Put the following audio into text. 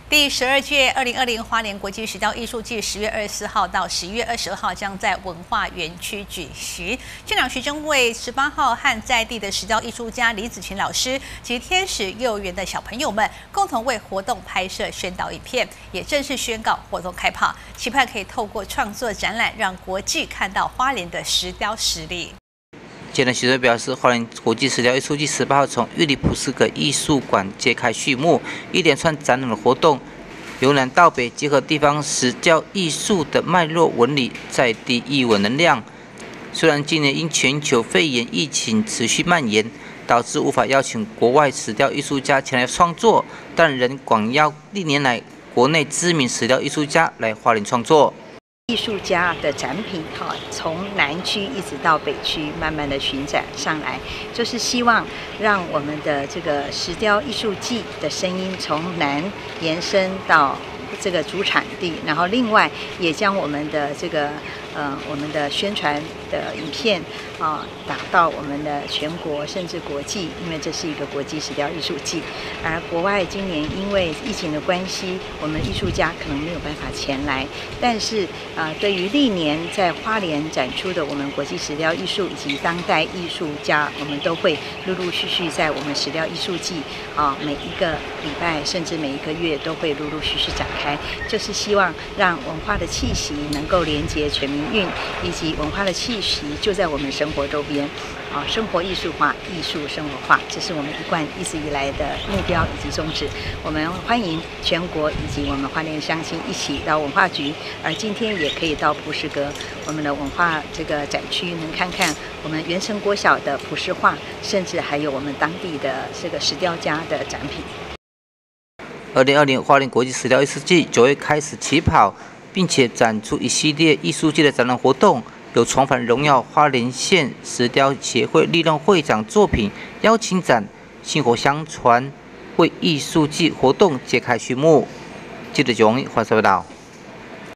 第12届2020花莲国际石雕艺术季10月24号到11月22号将在文化园区举行。县长徐榛蔚18号和在地的石雕艺术家李子琴老师及天使幼儿园的小朋友们共同为活动拍摄宣导影片，也正式宣告活动开跑，期盼可以透过创作展览，让国际看到花莲的石雕实力。 县长徐榛蔚表示，花莲国际石雕艺术季18号从玉里普斯格艺术馆揭开序幕，一连串展览的活动由南到北，结合地方石雕艺术的脉络纹理，在地艺文能量。虽然今年因全球肺炎疫情持续蔓延，导致无法邀请国外石雕艺术家前来创作，但仍广邀历年来国内知名石雕艺术家来花莲创作。 艺术家的展品从南区一直到北区，慢慢的巡展上来，就是希望让我们的这个石雕艺术季的声音从南延伸到这个主产地，然后另外也将我们的这个我们的宣传的影片打到我们的全国甚至国际，因为这是一个国际石雕艺术季。而国外今年因为疫情的关系，我们艺术家可能没有办法前来，但是对于历年在花莲展出的我们国际石雕艺术以及当代艺术家，我们都会陆陆续续在我们石雕艺术季每一个礼拜甚至每一个月都会陆陆续续展开，就是希望让文化的气息能够连接全民运，以及文化的气息就在我们生活周边生活艺术化，艺术生活化，这是我们一直以来的目标以及宗旨。我们欢迎全国以及我们花莲乡亲一起到文化局，而今天也可以到普石阁我们的文化这个展区，能看看我们原城国小的普石画，甚至还有我们当地的这个石雕家的展品。 2020花莲国际石雕艺术季9月开始起跑，并且展出一系列艺术界的展览活动，有重返荣耀花莲县石雕协会历任会长作品邀请展，薪火相传，为艺术季活动揭开序幕。记者9王一华报道。